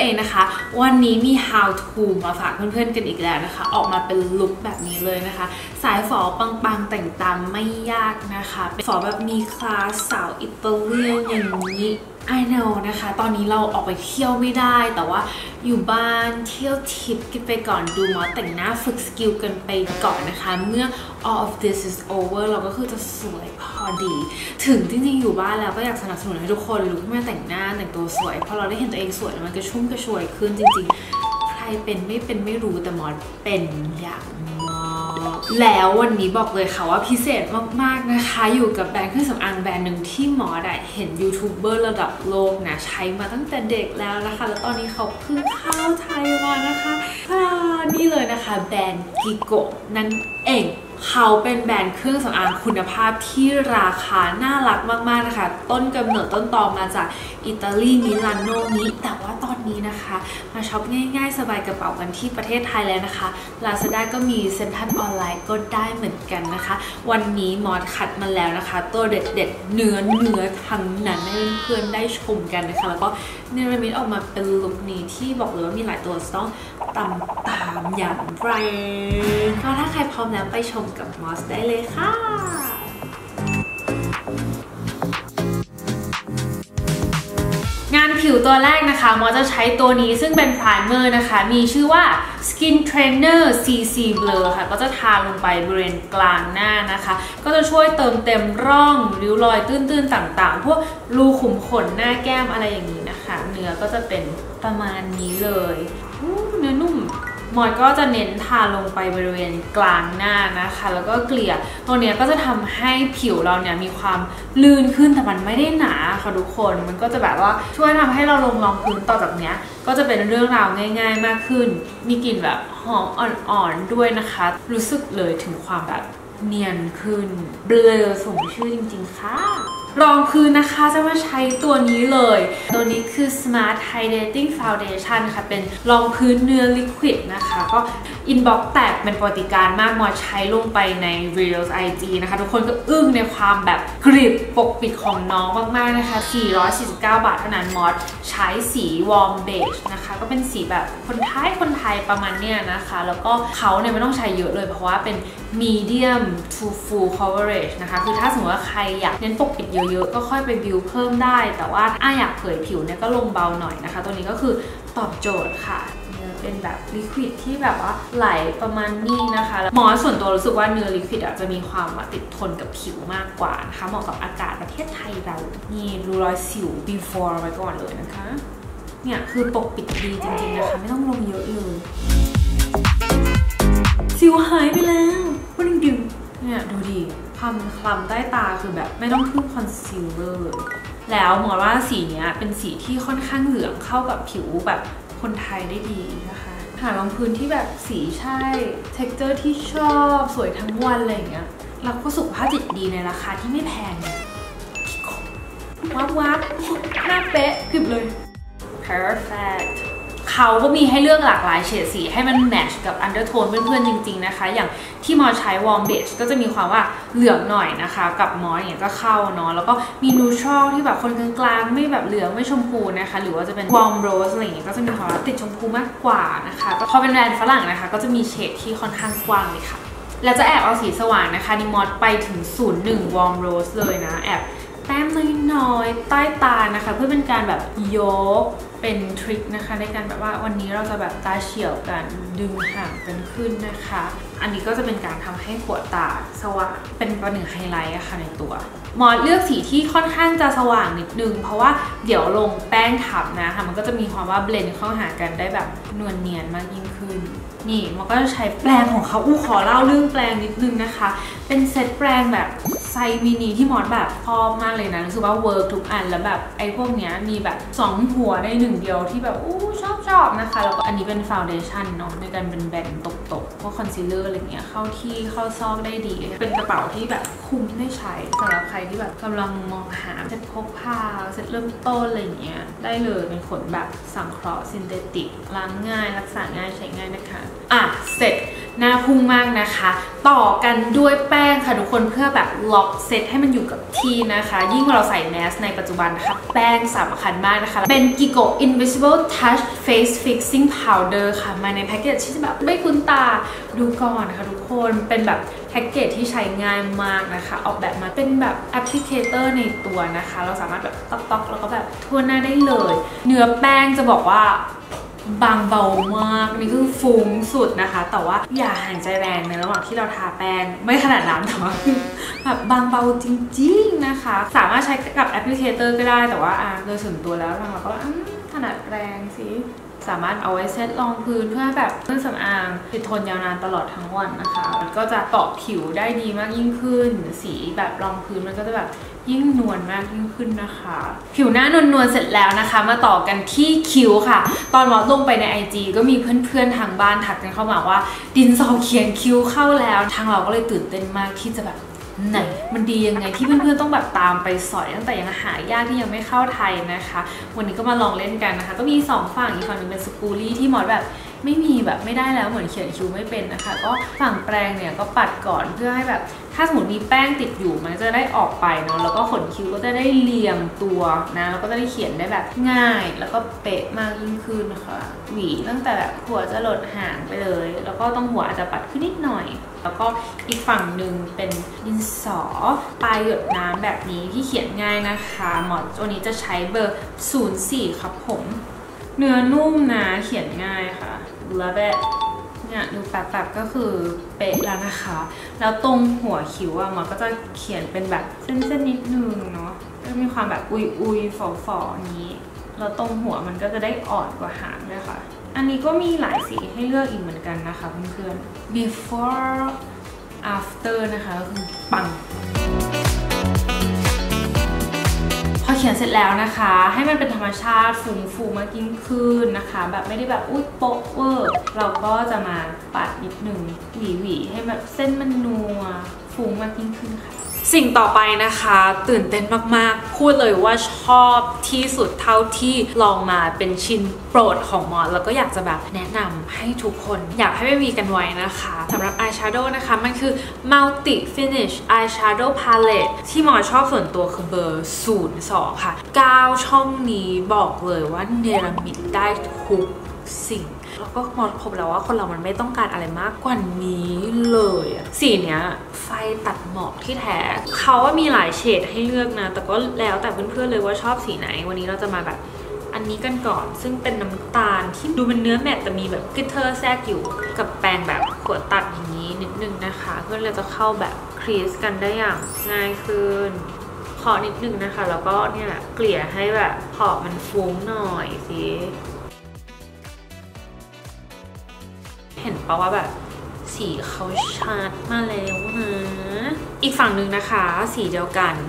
องนะคะวันนี้มี how to มาฝากเพื่อนๆกันอีกแล้วนะคะออกมาเป็นลุคแบบนี้เลยนะคะสายฝอปังๆแต่งตามไม่ยากนะคะเป็นฝอแบบมีคลาสสาวอิตาเลียนอย่างนี้ I know นะคะตอนนี้เราออกไปเที่ยวไม่ได้แต่ว่าอยู่บ้านเที่ยวทิปกันไปก่อนดูหมอแต่งหน้าฝึกสกิลกันไปก่อนนะคะเมื่อ all of this is over เราก็คือจะสวยพอดีถึงจริงๆอยู่บ้านแล้วก็อยากสนับสนุนให้ทุกคนลุกขึ้นมาแต่งหน้าแต่งตัวสวยพอเราได้เห็นตัวเองสวยมันก็ชุ่มกระชวยขึ้นจริงๆใครเป็นไม่รู้แต่หมอเป็นอย่างแล้ววันนี้บอกเลยค่ะว่าพิเศษมากๆนะคะอยู่กับแบรนด์เครื่องสำอางแบรนด์หนึ่งที่หมอได้เห็นยูทูบเบอร์ระดับโลกนะใช้มาตั้งแต่เด็กแล้วนะคะแล้วตอนนี้เขาเพิ่งเข้าไทยมานะคะนี่เลยนะคะแบรนด์กิโกะนั่นเองเขาเป็นแบรนด์เครื่องสำอางคุณภาพที่ราคาน่ารักมากๆนะคะต้นกำเนิดต้นตอมาจากอิตาลีมิลานโนนี้แต่ว่าตอนนี้นะคะมาช็อปง่ายๆสบายกระเป๋ากันที่ประเทศไทยแล้วนะคะ Lazada ก็มีเซ็นทรัลออนไลน์ก็ได้เหมือนกันนะคะวันนี้มอสคัดมาแล้วนะคะตัวเด็ดๆเนื้อทั้งนั้นให้เพื่อนๆได้ชมกันนะคะแล้วก็เนรมิตออกมาเป็นลุคนี้ที่บอกเลยว่ามีหลายตัวต้องตามอย่างไรก็ถ้าใครพร้อมแล้วไปชมกับมอสได้เลยค่ะงานผิวตัวแรกนะคะมอสจะใช้ตัวนี้ซึ่งเป็นไพรเมอร์นะคะมีชื่อว่า Skin Trainer CC Blur ค่ะก็จะทาลงไปบริเวณกลางหน้านะคะก็จะช่วยเติมเต็มร่องริ้วรอยตื้นๆต่างๆพวกรูขุมขนหน้าแก้มอะไรอย่างนี้นะคะเนื้อก็จะเป็นประมาณนี้เลยเนื้อนุ่มมอสก็จะเน้นทาลงไปบริเวณกลางหน้านะคะแล้วก็เกลี่ยตัวนี้ก็จะทำให้ผิวเราเนี่ยมีความลื่นขึ้นแต่มันไม่ได้หนาค่ะทุกคนมันก็จะแบบว่าช่วยทำให้เราลงรองพื้นต่อจากเนี้ยก็จะเป็นเรื่องราวง่ายๆมากขึ้นมีกลิ่นแบบหอมอ่อนๆด้วยนะคะรู้สึกเลยถึงความแบบเนียนขึ้นเบลอสมชื่อจริงๆค่ะรองพื้นนะคะจะมาใช้ตัวนี้เลยตัวนี้คือ Smart Hydrating Foundation ค่ะเป็นรองพื้นเนื้อลิควิดนะคะก็อินบ็อกซ์แตกเป็นปกติการมากมอสใช้ลงไปใน Reels IG นะคะทุกคนก็อึ้งในความแบบกริบปกปิดของน้องมากๆนะคะ449 บาทเท่านั้นมอสใช้สีวอร์มเบจนะคะก็เป็นสีแบบคนไทยประมาณเนี้ยนะคะแล้วก็เขาเนี่ยไม่ต้องใช้เยอะเลยเพราะว่าเป็น medium to full coverage นะคะคือถ้าสมมติว่าใครอยากเน้นปกปิดเยอะๆก็ค่อยไปบิวเพิ่มได้แต่ว่าถ้าอยากเผยผิวเนี่ยก็ลงเบาหน่อยนะคะตัวนี้ก็คือตอบโจทย์ค่ะเนื้อเป็นแบบลิควิดที่แบบว่าไหลประมาณนี้นะคะหมอส่วนตัวรู้สึกว่าเนื้อลิควิดจะมีความติดทนกับผิวมากกว่านะคะเหมาะกับอากาศประเทศไทยเรานี่รูรอยสิว before ไว้ก่อนเลยนะคะเนี่ยคือปกปิดดีจริงๆนะคะไม่ต้องลงเยอะเลยสิวหายไปแล้ววันดึงเนี่ยดูดิคล้ำใต้ตาคือแบบไม่ต้องพึ่งคอนซีลเลอร์แล้วหมอว่าสีนี้เป็นสีที่ค่อนข้างเหลืองเข้ากับผิวแบบคนไทยได้ดีนะคะหารองพื้นที่แบบสีใช่ texture ที่ชอบสวยทั้งวันอะไรอย่างเงี้ยแล้วก็สุขภาพจิตดีในราคาที่ไม่แพงวับหน้าเป๊ะกริบเลย perfectเขาก็มีให้เลือกหลากหลายเฉดสีให้มันแมทช์กับอันเดอร์โทนเพื่อนๆจริงๆนะคะอย่างที่มอใช้วอร์มเบจก็จะมีความว่าเหลืองหน่อยนะคะกับมอเนี่ยก็เข้าเนาะแล้วก็มีนูทรัลที่แบบคนกลางๆไม่แบบเหลืองไม่ชมพูนะคะหรือว่าจะเป็นวอร์มโรสอะไรอย่างเงี้ยก็จะมีความติดชมพูมากกว่านะคะพอเป็นแบรนด์ฝรั่งนะคะก็จะมีเฉดที่ค่อนข้างกว้างเลยค่ะแล้วจะแอบเอาสีสว่างนะคะนิมอสไปถึง01วอร์มโรสเลยนะแอบแต้มน้อยๆใต้ตานะคะเพื่อเป็นการแบบยกเป็นทริคนะคะในการแบบว่าวันนี้เราจะแบบตาเฉียวกันดึงห่างกันขึ้นนะคะอันนี้ก็จะเป็นการทำให้ขวดตาสว่างเป็นประหนึ่งไฮไลท์อะค่ะในตัวมอสเลือกสีที่ค่อนข้างจะสว่างนิดนึงเพราะว่าเดี๋ยวลงแป้งทับนะคะมันก็จะมีความว่าเบลนด์เข้าหากันได้แบบนวลเนียนมากยิ่งขึ้นนี่มันก็จะใช้แปรงของเขาขอเล่าเรื่องแปรงนิดนึงนะคะเป็นเซตแปรงแบบไซส์มินิที่มอสแบบชอบมากเลยนะรู้สึกว่าเวิร์กทุกอันแล้วแบบไอ้พวกเนี้ยมีแบบ2หัวใน1เดียวที่แบบชอบนะคะแล้วก็อันนี้เป็นฟาวเดชั่นเนาะในการเป็นแบนตกพวกคอนซีลเลอร์อะไรเงี้ยเข้าที่เข้าซอกได้ดีเป็นกระเป๋าที่แบบคุ้มได้ใช้สำหรับใครที่แบบกำลังมองหาเซ็ตพกพาเซ็ตเริ่มต้นอะไรเงี้ยได้เลยเป็นขนแบบสังเคราะห์ซินเทติกล้างง่ายรักษาง่ายใช้ง่ายนะคะเสร็จหน้าพุ่งมากนะคะต่อกันด้วยแป้งค่ะทุกคนเพื่อแบบล็อกเซตให้มันอยู่กับที่นะคะยิ่งเราใส่แมสในปัจจุบันนะคะแป้งสำคัญมากนะคะเป็น Gigo Invisible Touch Face Fixing Powder ค่ะมาในแพ็กเกจที่แบบไม่คุ้นตาดูก่อนนะคะทุกคนเป็นแบบแพ็กเกจที่ใช้ง่ายมากนะคะออกแบบมาเป็นแบบแอปพลิเคเตอร์ในตัวนะคะเราสามารถแบบต๊อกๆแล้วก็แบบทั่วหน้าได้เลยเนื้อแป้งจะบอกว่าบางเบามากนี่คือฟุ้งสุดนะคะแต่ว่าอย่าหายใจแรงในระหว่างที่เราทาแป้งไม่ขนาดนั้นแต่ว่าแบบบางเบาจริงๆนะคะสามารถใช้กับแอปพลิเคเตอร์ก็ได้แต่ว่าโดยส่วนตัวแล้วเราก็ถนัดแรงสิสามารถเอาไว้เซตรองพื้นเพื่อแบบเครื่องสำอางติดทนยาวนานตลอดทั้งวันนะคะมันก็จะเกาะผิวได้ดีมากยิ่งขึ้นสีแบบรองพื้นมันก็จะแบบยิ่งนวลมากยิ่งขึ้นนะคะผิวหน้านวลๆเสร็จแล้วนะคะมาต่อกันที่คิ้วค่ะตอนมอลงไปใน IG ก็มีเพื่อนๆทางบ้านทักกันเข้ามาว่าดินสอเขียนคิ้วเข้าแล้วทางเราก็เลยตื่นเต้นมากที่จะแบบไหนมันดียังไงที่เพื่อนๆต้องแบบตามไปสอยตั้งแต่ยังหายากที่ยังไม่เข้าไทยนะคะวันนี้ก็มาลองเล่นกันนะคะก็มี2ฝั่งอีกฝั่งนึงเป็นสกูลี่ที่มอสแบบไม่มีแบบไม่ได้แล้วเหมือนเขียนคิ้วไม่เป็นนะคะก็ฝั่งแปรงเนี่ยก็ปัดก่อนเพื่อให้แบบถ้าสมมติมีแป้งติดอยู่มันจะได้ออกไปเนาะแล้วก็ขนคิ้วก็จะได้เรียงตัวนะแล้วก็จะได้เขียนได้แบบง่ายแล้วก็เป๊ะมากยิ่งขึ้นนะคะหวีตั้งแต่แบบหัวจะหลดหางไปเลยแล้วก็ต้องหัวอาจจะปัดขึ้นนิดหน่อยแล้วก็อีกฝั่งหนึ่งเป็นดินสอปลายหยดน้ำแบบนี้ที่เขียนง่ายนะคะหมอตัวนี้จะใช้เบอร์04ครับผมเนื้อนุ่มนะเขียนง่ายค่ะแล้วแบบเนี่ยดูแป๊บๆก็คือเป๊ะแล้วนะคะแล้วตรงหัวคิ้วอะมันก็จะเขียนเป็นแบบเส้นๆนิดนึงเนาะก็มีความแบบอุยๆฝอๆนี้แล้วตรงหัวมันก็จะได้อ่อนกว่าหางด้วยค่ะอันนี้ก็มีหลายสีให้เลือกอีกเหมือนกันนะคะเพื่อนๆ before after นะคะก็คือปังพอเขียนเสร็จแล้วนะคะให้มันเป็นธรรมชาติฟูมากยิ่งขึ้นนะคะแบบไม่ได้แบบอุ๊ยโป๊ะเวอร์เราก็จะมาปัดนิดนึงหวีให้แบบเส้นมันนัวฟูมากยิ่งขึ้นค่ะสิ่งต่อไปนะคะตื่นเต้นมากๆพูดเลยว่าชอบที่สุดเท่าที่ลองมาเป็นชิ้นโปรดของมอสแล้วก็อยากจะแบบแนะนำให้ทุกคนอยากให้ไม่มีกันไว้นะคะสำหรับอายแชโดว์นะคะมันคือ Multi Finish Eyeshadow Palette ที่มอสชอบส่วนตัวคือเบอร์02ค่ะ9ช่องนี้บอกเลยว่าเนรมิตได้ทุกสิ่งแล้วก็มอสพบแล้วว่าคนเรามันไม่ต้องการอะไรมากกว่านี้เลยสีเนี้ยไฟตัดหมอกที่แท้เขาว่ามีหลายเฉดให้เลือกนะแต่ก็แล้วแต่เพื่อนๆเลยว่าชอบสีไหนวันนี้เราจะมาแบบอันนี้กันก่อนซึ่งเป็นน้ำตาลที่ดูเป็นเนื้อแมตแต่มีแบบกลิตเตอร์แทรกอยู่กับแปรงแบบขวดตัดอย่างนี้นิดนึงนะคะเพื่อเราจะเข้าแบบครีสกันได้อย่างง่ายขึ้นขอนิดนึงนะคะแล้วก็เนี่ยเกลี่ยให้แบบขอบมันฟุ้งหน่อยสิเห็นปะว่าแบบสีเขาชัดมาแล้วนะอีกฝั่งหนึ่งนะคะสีเดียวกัน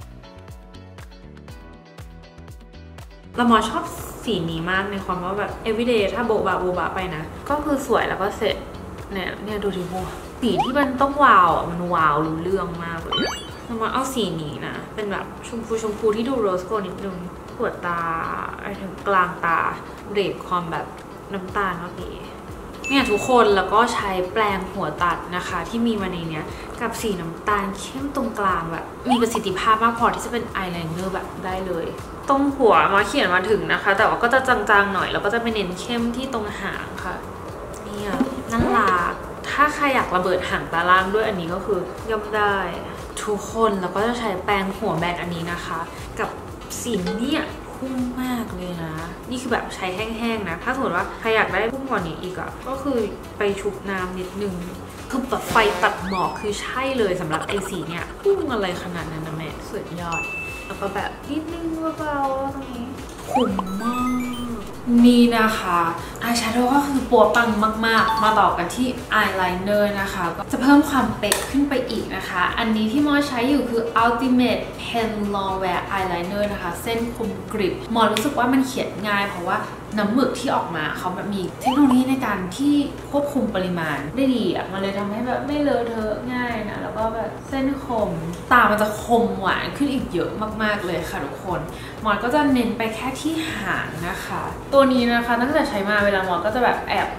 เรามอชอบสีนี้มากในความว่าแบบ everyday ถ้าโบบะไปนะก็คือสวยแล้วก็เสร็จเนี่ยดูดิโมสีที่มันต้องวาวมันวาวรู้เรื่องมากเลยเรามาเอาสีนี้นะเป็นแบบชมพูที่ดูโรสโกนิดนึงขวดตาไอ้ถึงกลางตาเบรกความแบบน้ำตาลเมื่อกี้เนี่ยทุกคนแล้วก็ใช้แปรงหัวตัดนะคะที่มีมาในเนี้ยกับสีน้ำตาลเข้มตรงกลางแบบมีประสิทธิภาพมากพอที่จะเป็นอายไลเนอร์แบบได้เลยตรงหัวมาเขียนมาถึงนะคะแต่ว่าก็จะจางๆหน่อยแล้วก็จะไปเน้นเข้มที่ตรงหางค่ะเนี่ยน่ารักถ้าใครอยากระเบิดหางตาล่างด้วยอันนี้ก็คือย่อมได้ทุกคนแล้วก็จะใช้แปรงหัวแบนอันนี้นะคะกับสีเนี่ยพุ่งมากเลยนะนี่คือแบบใช้แห้งๆนะถ้าสมมติว่าใครอยากได้พุ่งกว่านี้อีกอะก็คือไปชุบน้ำนิดนึงคือแบบไฟตัดหมอกคือใช่เลยสำหรับไอสีเนี่ยพุ่งอะไรขนาดนั้นนะแม่สุดยอดแล้วก็แบบนิดนึงเบาๆตรงนี้คุ้มมากนี่นะคะอายแชโดว์ก็คือปัวปังมากๆมาต่อกันที่อายไลเนอร์นะคะก็จะเพิ่มความเป๊ะขึ้นไปอีกนะคะอันนี้ที่มอใช้อยู่คือ Ultimate Pen Longwear Eyeliner นะคะเส้นคมกริบมอรู้สึกว่ามันเขียนง่ายเพราะว่าน้ำหมึกที่ออกมาเขาแบบมีเทคโนโลยีในการที่ควบคุมปริมาณได้ดีอ่ะมันเลยทำให้แบบไม่เลอะเทอะง่ายนะแล้วก็แบบเส้นคมตามันจะคมหวานขึ้นอีกเยอะมากๆเลยค่ะทุกคนมอก็จะเน้นไปแค่ที่หางนะคะตัวนี้นะคะตั้งแต่ใช้มาเวลามอก็จะแบบแอบข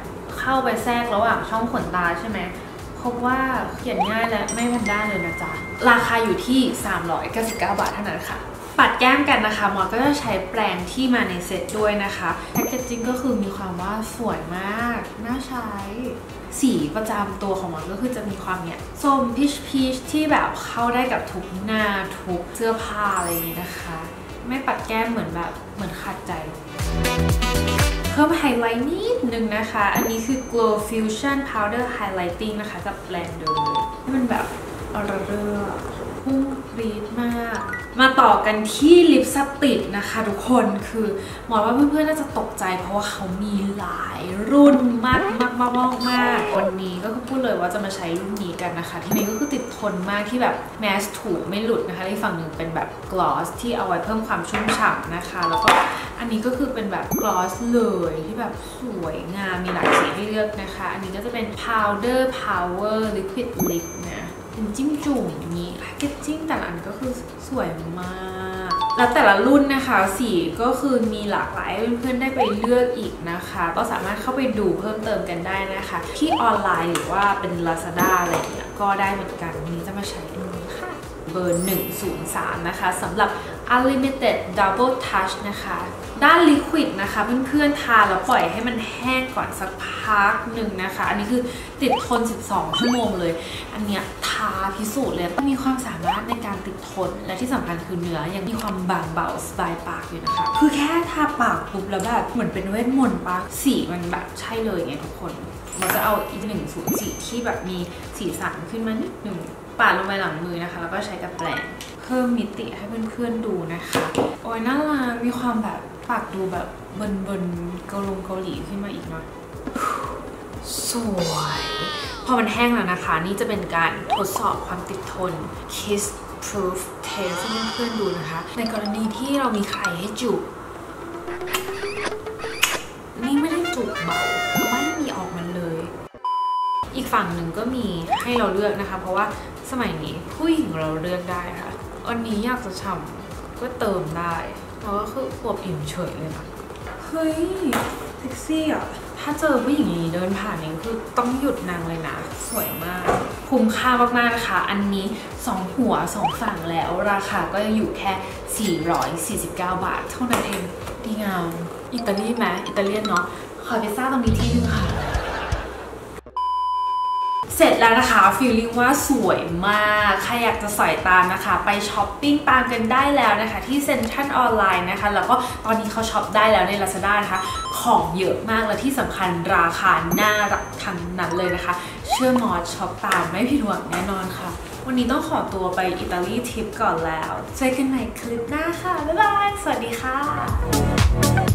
เข้าไปแทรกระหว่างช่องขนตาใช่ไหมพบว่าเขียนง่ายและไม่พันด้านเลยนะจ๊ะราคาอยู่ที่399 บาทเท่านั้นค่ะปัดแก้มกันนะคะมอก็จะใช้แปรงที่มาในเซ็ตด้วยนะคะแพคเกจจิ้งก็คือมีความว่าสวยมากน่าใช้สีประจำตัวของมันก็คือจะมีความเนี่ยส้มพีชที่แบบเข้าได้กับทุกหน้าทุกเสื้อผ้าอะไรอย่างนี้นะคะไม่ปัดแก้มเหมือนขัดใจเพิ่มไฮไลท์นิดนึงนะคะอันนี้คือ Glow Fusion Powder Highlighting นะคะกับแบรนด์เดิมเลยมันแบบอร่อยพุ่งปรี๊ดมากมาต่อกันที่ลิปสติกนะคะทุกคนคือหมอว่าเพื่อนๆน่าจะตกใจเพราะว่าเขามีหลายรุ่นมากวันนี้ก็คือพูดเลยว่าจะมาใช้รุ่นนี้กันนะคะที่นี้ก็คือติดทนมากที่แบบแมสถูไม่หลุดนะคะอีกฝั่งหนึ่งเป็นแบบกลอสที่เอาไว้เพิ่มความชุ่มฉ่ำนะคะแล้วก็อันนี้ก็คือเป็นแบบกลอสเลยที่แบบสวยงามมีหลายสีให้เลือกนะคะอันนี้ก็จะเป็น powder power liquid lip นะเป็นจิ้มจุ่มอย่างนี้แพคเกจจิ้งแต่ละอันก็คือสวยมากแล้วแต่ละรุ่นนะคะสีก็คือมีหลากหลายเพื่อนๆได้ไปเลือกอีกนะคะก็สามารถเข้าไปดูเพิ่มเติมกันได้นะคะที่ออนไลน์หรือว่าเป็น Lazada อะไรอย่างเงี้ยก็ได้เหมือนกันวันนี้จะมาใช้อันนี้ค่ะเบอร์103นะคะสำหรับ Unlimited Double Touch นะคะด้านลิควิดนะคะเพื่อนๆทาแล้วปล่อยให้มันแห้งก่อนสักพักหนึ่งนะคะอันนี้คือติดทน12 ชั่วโมงเลยอันเนี้ยทาพิสูจน์เลยมีความสามารถในการติดทนและที่สำคัญคือเนื้อยังมีความบางเบาสบายปากอยู่นะคะคือแค่ทาปากปุ๊บแล้วแบบเหมือนเป็นเวทมนต์ปะสีมันแบบใช่เลยไงทุกคนเราจะเอาอีก104ที่แบบมีสีสันขึ้นมานิดนึงปาดลงไปหลังมือนะคะแล้วก็ใช้กับแปรงเพิ่มมิติให้เพื่อนๆดูนะคะโอ้ยน่ารักมีความแบบปากดูแบบเบินเกาหลีขึ้นมาอีกหน่อยสวยพอมันแห้งแล้วนะคะนี่จะเป็นการทดสอบความติดทน Kiss Proof Test ให้เพื่อนๆดูนะคะในกรณีที่เรามีใครให้จูบนี่ไม่ได้จูบเบาไม่มีออกมาเลยอีกฝั่งหนึ่งก็มีให้เราเลือกนะคะเพราะว่าสมัยนี้ผู้หญิงเราเลือกได้ค่ะอันนี้อยากจะฉ่ำก็เติมได้แล้วก็คืออวบอิ่มเฉยเลยนะเฮ้ยเซ็กซี่อ่ะถ้าเจอผู้หญิงอย่างนี้เดินผ่านนี่คือต้องหยุดนางเลยนะสวยมากคุ้มค่ามากๆนะคะอันนี้2หัว2ฝั่งแล้วราคาก็ยังอยู่แค่449 บาทเท่านั้นเองดีงามอิตาลีไหมอิตาเลียนเนาะขอพิซซ่าตรงนี้ที่นึงค่ะเสร็จแล้วนะคะฟีลลิ่งว่าสวยมากใครอยากจะสอยตามนะคะไปช้อปปิ้งตามกันได้แล้วนะคะที่เซ็นทรัลออนไลน์นะคะแล้วก็ตอนนี้เขาช็อปได้แล้วใน Lazada นะคะของเยอะมากและที่สำคัญราคาน่ารักทั้งนั้นเลยนะคะเชื่อมอสช็อปตามไม่ผิดหวังแน่นอนค่ะวันนี้ต้องขอตัวไปอิตาลีทริปก่อนแล้วเจอกันใหม่คลิปหน้าค่ะบ๊ายบายสวัสดีค่ะ